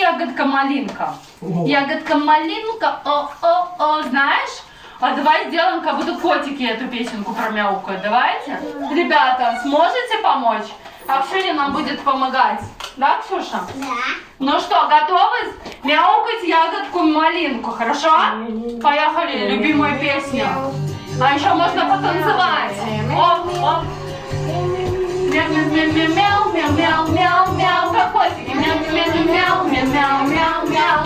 ягодка малинка. Ягодка малинка, о-о-о, знаешь? А давай сделаем, как будто котики эту песенку промяукают. Давайте. Ребята, сможете помочь? А Ксюня нам будет помогать. Да, Ксюша? Да. Ну что, готовы мяукать ягодку малинку, хорошо? Поехали, любимую песню. А еще можно потанцевать. Оп, оп. Мяу-мяу-мяу-мяу-мяу-мяу-мяу. Как котики. Мяу-мяу-мяу-мяу-мяу-мяу-мяу.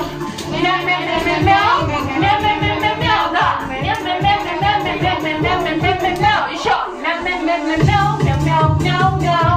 Мяу-мяу-мяу-мяу-мяу-мяу-мяу-мяу. Да. Мяу-мяу-мяу-мяу-мяу-мяу-мяу-мяу. Еще. Мяу-мяу-мяу-мяу-мяу-мяу-мяу.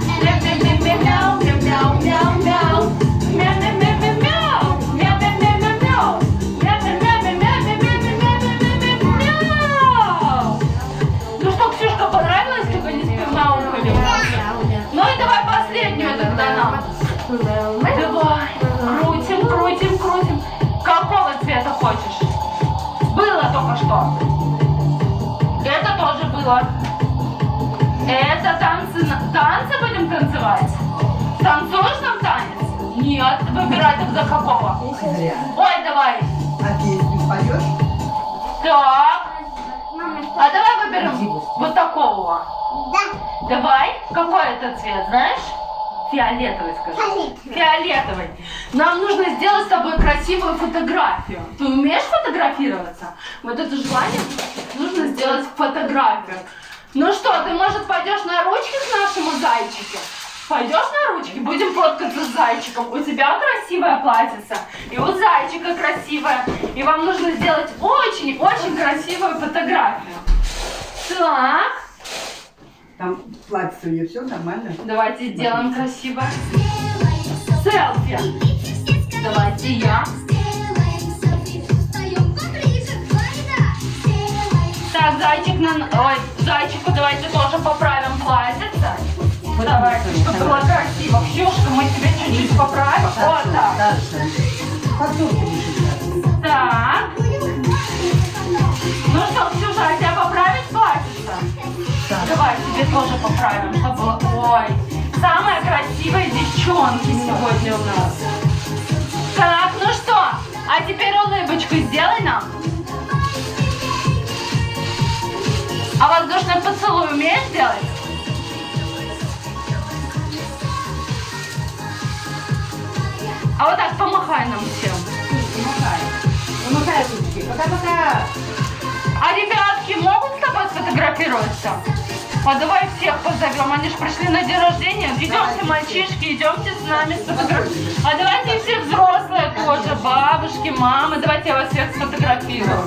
Ну что, Ксюшка, понравилось, как они мяукали? Ну и давай последнюю тогда нам. Давай, крутим, крутим, крутим. Какого цвета хочешь? Было только что. Это тоже было. Это танцы будем танцевать? Танцуешь нам танец? Нет, выбирай тогда какого. Ой, давай. А песню поешь? Так. А давай выберем вот такого. Да. Давай. Какой это цвет, знаешь? Фиолетовый, скажи. Фиолетовый. Нам нужно сделать с тобой красивую фотографию. Ты умеешь фотографироваться? Вот это желание нужно сделать фотографию. Ну что, ты, может, пойдешь на ручки к нашему зайчику? Пойдешь на ручки? Будем фоткаться с зайчиком. У тебя красивая платьице, и у зайчика красивая. И вам нужно сделать очень-очень красивую фотографию. Так. Там платье у нее все нормально? Давайте сделаем красиво. Селфи. Давайте я. Так, зайчик Ой, зайчику давайте тоже поправим платьице. Вот давайте, чтобы было красиво. Ксюшка, мы тебе чуть-чуть поправим. Вот так. Так. Ну что, Ксюша, а тебя поправить платьице? Давай, тебе тоже поправим, чтобы было... Ой, самые красивые девчонки сегодня у нас. Так, ну что, а теперь улыбочку сделай нам. А воздушный поцелуй умеешь делать? А вот так помахай нам всем. Помахай ручки. Пока-пока. А ребятки могут с тобой сфотографироваться? А давай всех позовем, они же пришли на день рождения. Идемте, мальчишки, идемте с нами сфотографировать. А давайте всех взрослые тоже, бабушки, мамы. Давайте я вас всех сфотографирую.